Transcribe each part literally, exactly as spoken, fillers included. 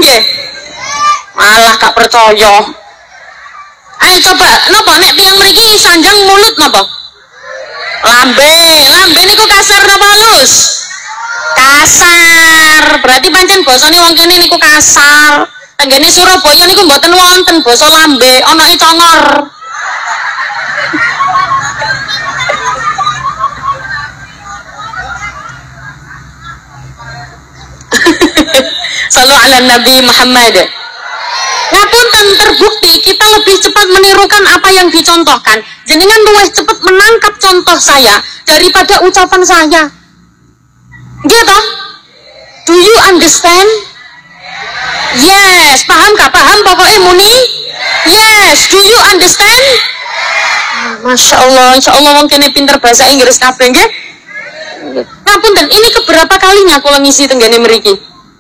nggih? Malah gak percaya. Ayo coba napa nek tiyang mriki sanjang mulut napa? Lambe, lambe niku kasar napa halus? Kasar. Berarti pancen basane wong kene niku kasar. Tenggene Surabaya niku mboten wonten basa lambe, ana e congor. Sallu ala Nabi Muhammad. Ngapunten, terbukti kita lebih cepat menirukan apa yang dicontohkan. Jenengan luwih cepat menangkap contoh saya daripada ucapan saya. Gitu? Do you understand? Yes. Paham gak paham? Pokoknya muni. Yes. Do you understand? Masya Allah, Insya Allah wong kene pinter bahasa Inggris kabeh nggih. Ngapunten, ini keberapa kalinya kula ngisi tenggene mriki?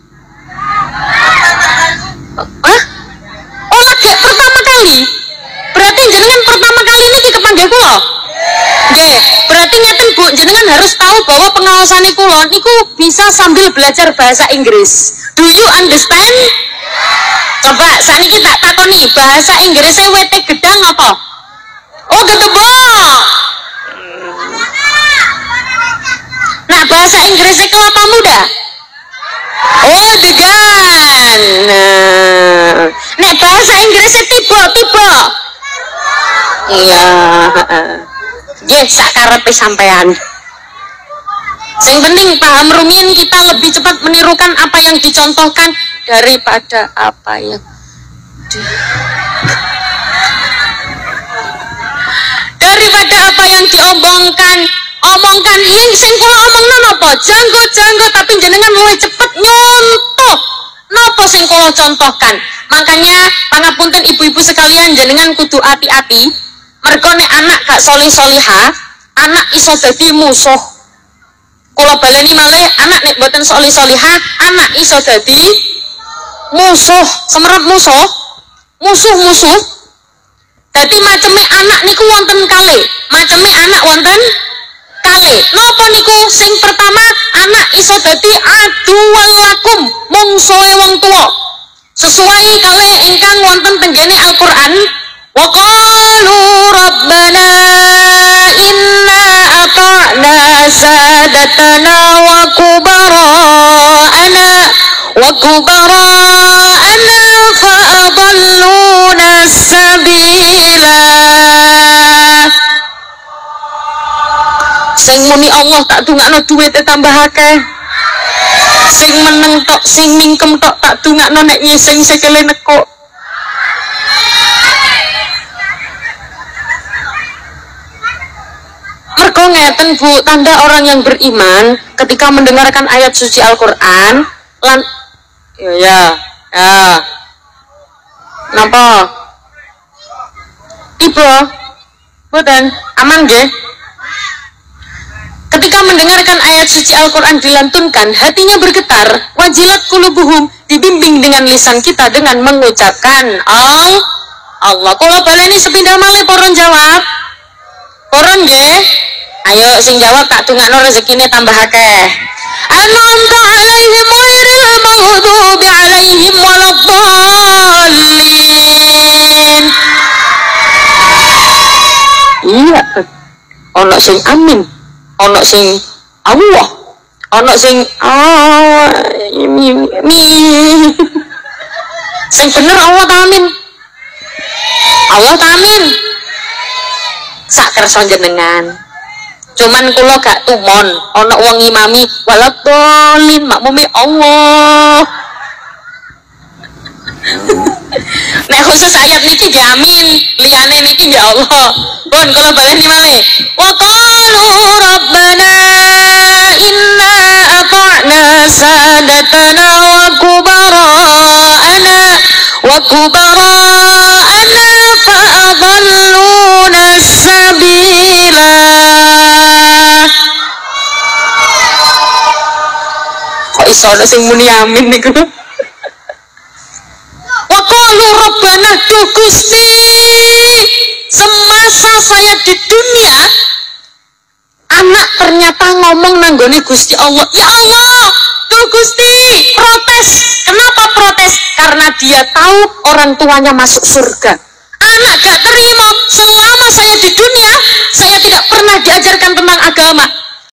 Hah? Oh, lagi pertama kali. Berarti jenengan pertama kali ini kepanggih kula. Nggih, berarti ngeten Bu, jenengan harus tahu bahwa pengawasan kula niku bisa sambil belajar bahasa Inggris. Do you understand? Coba saniki tak takoni, bahasa Inggrisnya W T gedang apa? Oh, getebok. Nah, bahasa Inggrisnya kelapa muda. Oh, degan. Nah, nek bahasa Inggrisnya tiba-tiba. Iya. Nggih, sakarepe sampean. Yang penting paham rumiyin kita lebih cepat menirukan apa yang dicontohkan daripada apa yang di... daripada apa yang diombongkan. Omongkan ing sing kula omongno napa? Janggo-janggo tapi jenengan luwih cepet nyontoh. Napa sing kula contohkan? Makanya pangapunten ibu-ibu sekalian, jenengan kudu hati-hati. Mergo nek anak gak solih-soliha, anak iso dadi musuh. Kula baleni malih, anak nek boten solih-soliha, anak iso dadi musuh. Semerap musuh, musuh-musuh. Dadi maceme anak niku wonten kalih. Maceme anak wonten kali. Napa niku? Sing pertama, anak iso dadi aduwal lakum, mungsuhe wong tuwa. Sesuai kali ingkang wonten tenggene Al-Qur'an, wa qalu rabbana inna ata'na sadatana wa kubara'ana wa kubara'ana fa adalluna sabila. Sing muni Allah tak dungakno duwite tambah akeh. Sing meneng tok, sing mingkem tok tak dungakno nek ngising sikile nekuk. Mergo ngeten Bu, tanda orang yang beriman ketika mendengarkan ayat suci Al-Qur'an lan ya ya. Ya. Napa? Ibu, boten aman nggih? Ketika mendengarkan ayat suci Al-Quran dilantunkan, hatinya bergetar, wajilat kulubuhum, dibimbing dengan lisan kita dengan mengucapkan Al Allah. Kalau baleni sepindah malih poron jawab, poron nggih. Ayo sing jawab tak dongakno rezekine tambah akeh. An'amta 'alaihim ghairil maghdubi 'alaihim waladdallin. Iya, ono sing amin. Ono sing Allah, ono sing ah mi mi sing bener Allah tamin, Allah tamin. Sak kersa jenengan. Cuman kula gak tumon, ono wong ngimami waladhdallin makmume Allah. Nek khusus ayat niki nggih amin, liyane niki ya Allah. Pun kula baleni malih. Wa qalu rabbana inna ata'na sadatana wa kubara'ana wa kubara'ana fa adalluna sabila. Kok iso ana sing muni amin niku? Waqalu rabbana duh Gusti, semasa saya di dunia anak ternyata ngomong nanggone Gusti Allah, ya Allah duh Gusti, protes. Kenapa protes? dia tahu orang tuanya masuk surga. Anak gak terima,